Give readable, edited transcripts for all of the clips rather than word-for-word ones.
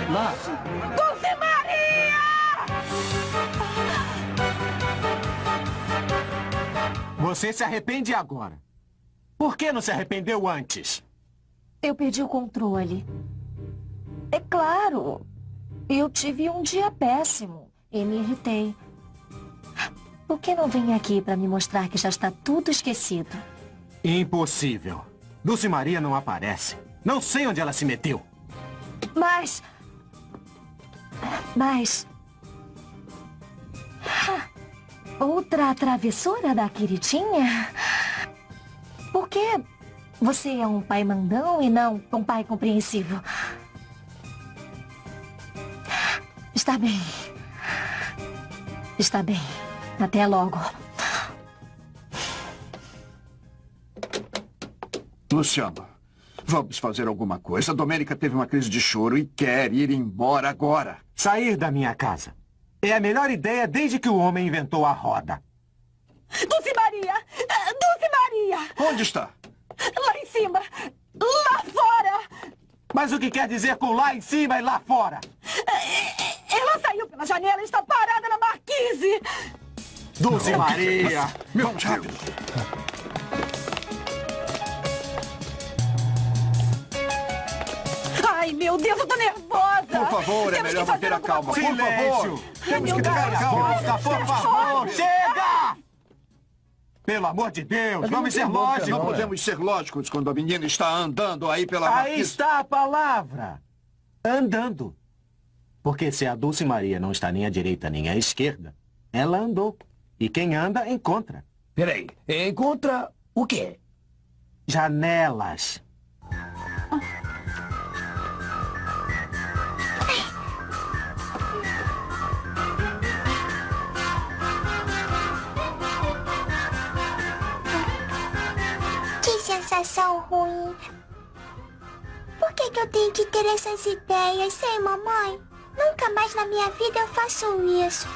Lá. Dulce Maria! Você se arrepende agora. Por que não se arrependeu antes? Eu perdi o controle. É claro. Eu tive um dia péssimo e me irritei. Por que não vem aqui para me mostrar que já está tudo esquecido? Impossível. Dulce Maria não aparece. Não sei onde ela se meteu. Mas... Outra travessura da queridinha? Por que você é um pai mandão e não um pai compreensivo? Está bem. Está bem. Até logo. Luciano, vamos fazer alguma coisa. A Domênica teve uma crise de choro e quer ir embora agora. Sair da minha casa. É a melhor ideia desde que o homem inventou a roda. Dulce Maria! Dulce Maria! Onde está? Lá em cima! Lá fora! Mas o que quer dizer com lá em cima e lá fora? Ela saiu pela janela e está parada na marquise! Dulce Maria! Vamos rápido. Ai, meu Deus, eu tô nervosa! Por favor, é Temos melhor que fazer manter a alguma calma. coisa. Por favor. Silêncio! Temos que Deus. ter a calma. Volta, por favor! Chega! Pelo amor de Deus, vamos ser Não lógicos. podemos ser lógicos quando a menina está andando aí pela Aí marquise. está a palavra. Andando. Porque se a Dulce Maria não está nem à direita nem à esquerda, ela andou. E quem anda, encontra. Peraí, encontra o quê? Janelas. Que sensação ruim. Por que eu tenho que ter essas ideias sem mamãe? Nunca mais na minha vida eu faço isso.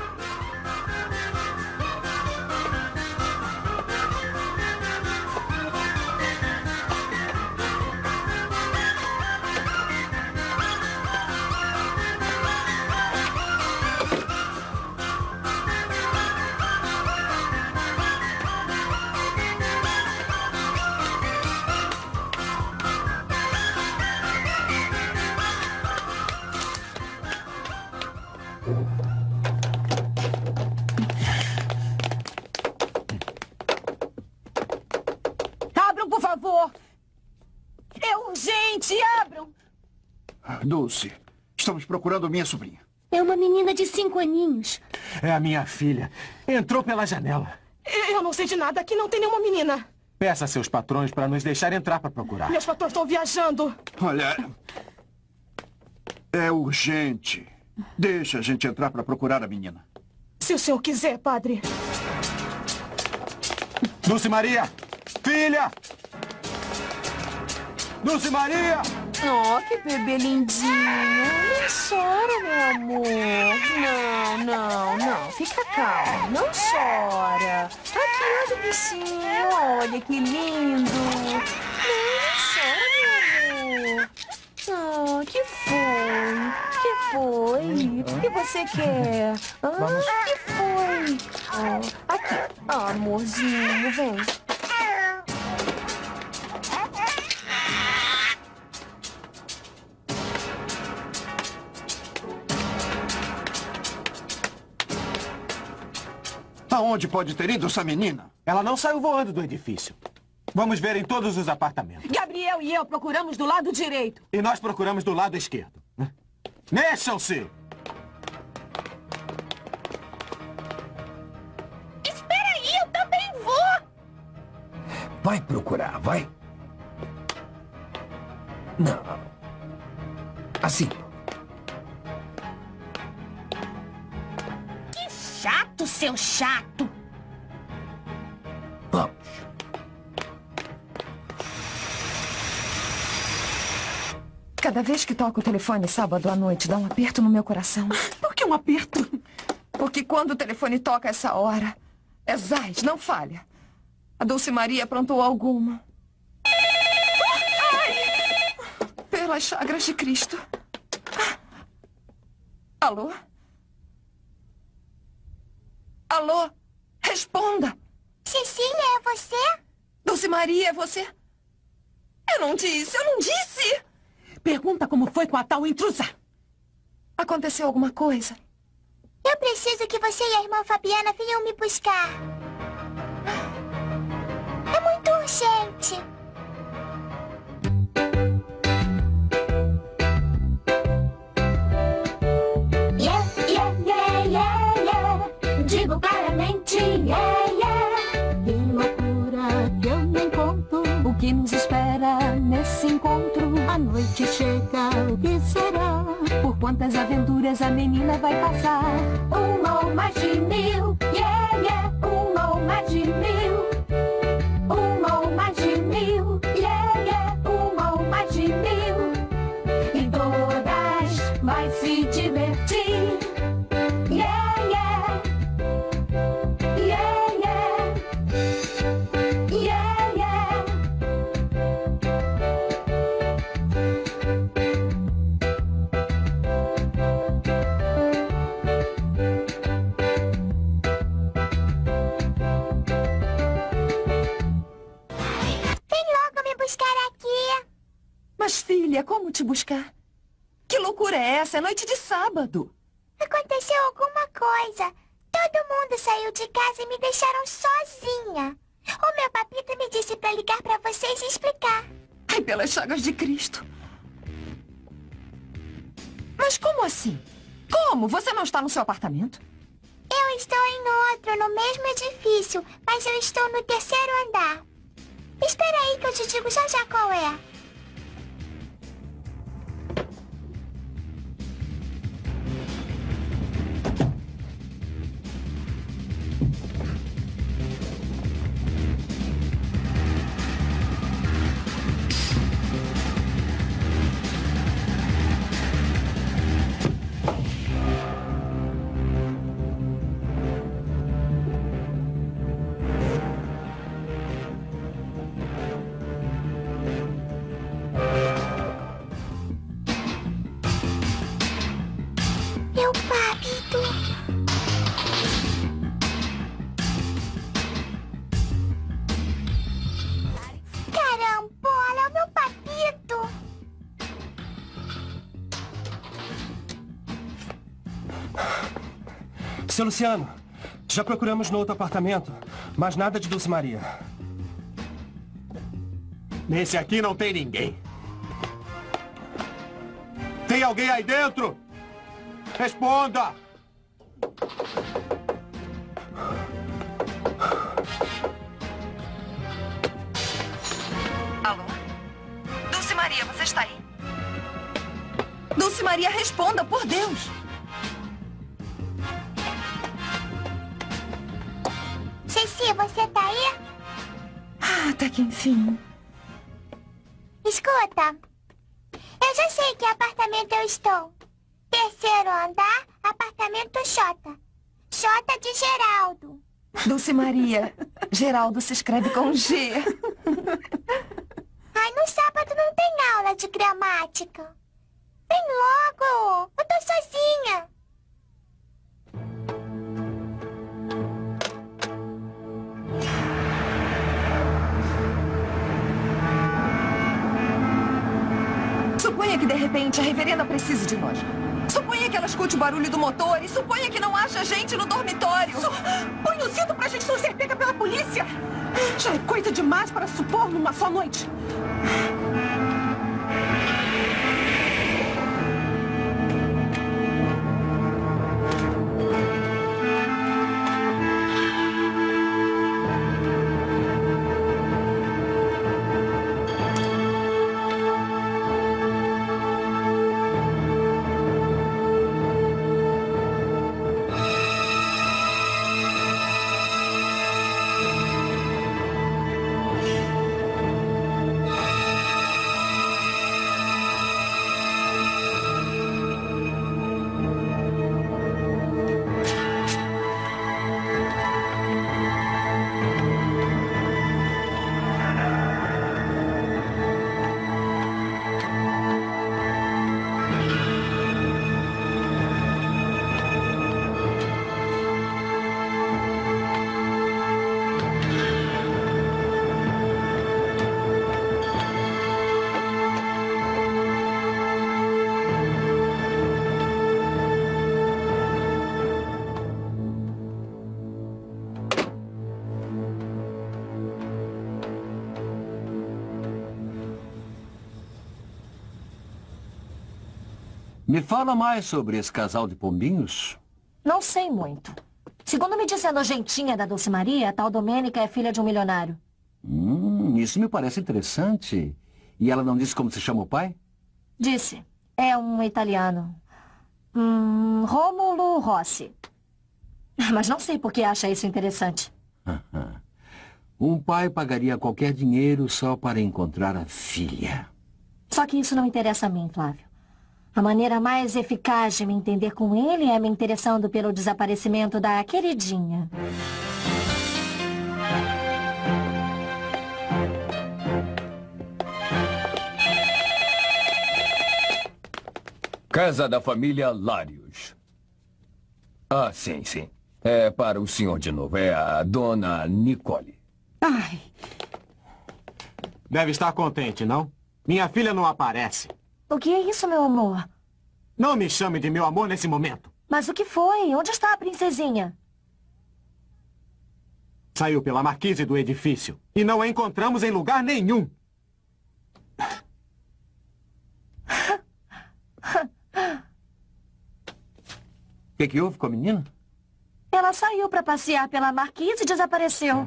Abram, por favor! É urgente, abram! Dulce, estamos procurando minha sobrinha. É uma menina de 5 aninhos. É a minha filha. Entrou pela janela. Eu não sei de nada, aqui não tem nenhuma menina. Peça a seus patrões para nos deixar entrar para procurar. Meus patrões estão viajando. Olha, é urgente. Deixa a gente entrar para procurar a menina. Se o senhor quiser, padre. Dulce Maria! Filha! Dulce Maria! Oh, que bebê lindinho. Não chora, meu amor. Não. Fica calmo. Não chora. Aqui, olha o bichinho. Olha que lindo. Não chora, meu amor. Oh, que foi? Que foi? O que você quer? Que foi? Oh, aqui. Ah, amorzinho, vem. Aonde pode ter ido essa menina? Ela não saiu voando do edifício. Vamos ver em todos os apartamentos. Gabriel e eu procuramos do lado direito. E nós procuramos do lado esquerdo. Mexam-se! Espera aí, eu também vou. Vai procurar, vai. Não. Assim. Que chato, seu chato. Vamos. Cada vez que toco o telefone sábado à noite, dá um aperto no meu coração. Por que um aperto? Porque quando o telefone toca essa hora, é Zais, não falha. A Dulce Maria aprontou alguma. Ai! Pelas chagras de Cristo. Alô? Alô? Responda! Cecília, é você? Dulce Maria, é você? Eu não disse! Pergunta como foi com a tal intrusa. Aconteceu alguma coisa? Eu preciso que você e a irmã Fabiana venham me buscar. É muito urgente. Yeah, yeah, yeah, yeah, yeah. Digo claramente, yeah, yeah. Que loucura que eu nem conto. O que nos espera nesse encontro? A noite chega, o que será? Por quantas aventuras a menina vai passar? Uma ou mais de 1000, yeah, yeah. Uma ou mais de 1000. Uma ou mais de 1000, yeah, yeah. Uma ou mais de 1000. E todas vai se divertir. Yeah, yeah. Yeah, yeah. Yeah, yeah. Vem logo me buscar aqui. Mas, filha, como te buscar? Que loucura é essa? É noite de sábado. Aconteceu alguma coisa. Todo mundo saiu de casa e me deixaram sozinha. O meu papito me disse pra ligar pra vocês e explicar. Ai, pelas chagas de Cristo. Mas como assim? Como? Você não está no seu apartamento? Eu estou em outro, no mesmo edifício, mas eu estou no 3º andar. Espera aí que eu te digo já já qual é. Meu papito. Carambola, é o meu papito. Seu Luciano, já procuramos no outro apartamento, mas nada de Dulce Maria. Nesse aqui não tem ninguém. Tem alguém aí dentro? Responda! Alô? Dulce Maria, você está aí? Dulce Maria, responda, por Deus! Ceci, você tá aí? Ah, até que enfim. Escuta. Eu já sei que apartamento eu estou. 3º andar, apartamento Xota. Xota de Geraldo. Dulce Maria, Geraldo se escreve com G. Ai, no sábado não tem aula de gramática. Vem logo. Eu tô sozinha. Suponha que, de repente, a reverenda precise de nós. Suponha que ela escute o barulho do motor e suponha que não haja gente no dormitório. Põe o cinto pra gente não ser pega pela polícia. Já é coisa demais para supor numa só noite. Me fala mais sobre esse casal de pombinhos. Não sei muito. Segundo me disse a nojentinha da Dulce Maria, a tal Domênica é filha de um milionário. Isso me parece interessante. E ela não disse como se chama o pai? Disse. É um italiano. Rômulo Rossi. Mas não sei por que acha isso interessante. Um pai pagaria qualquer dinheiro só para encontrar a filha. Só que isso não interessa a mim, Flávio. A maneira mais eficaz de me entender com ele é me interessando pelo desaparecimento da queridinha. Casa da família Larios. Ah, sim. É para o senhor de novo. É a dona Nicole. Ai. Deve estar contente, não? Minha filha não aparece. O que é isso, meu amor? Não me chame de meu amor nesse momento. Mas o que foi? Onde está a princesinha? Saiu pela marquise do edifício. E não a encontramos em lugar nenhum. O que houve com a menina? Ela saiu para passear pela marquise e desapareceu.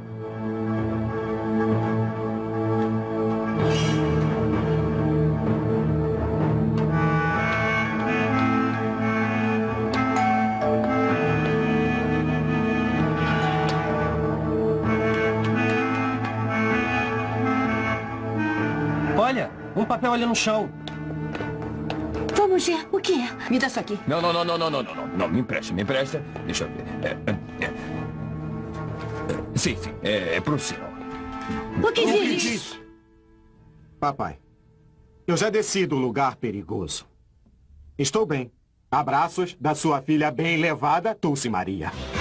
Olha, um papel ali no chão. Vamos ver. O que é? Me dá isso aqui. Não. Não, me empresta. Deixa eu ver. Sim. É pro senhor. O que diz? Papai, eu já desci do lugar perigoso. Estou bem. Abraços da sua filha bem levada, Dulce Maria.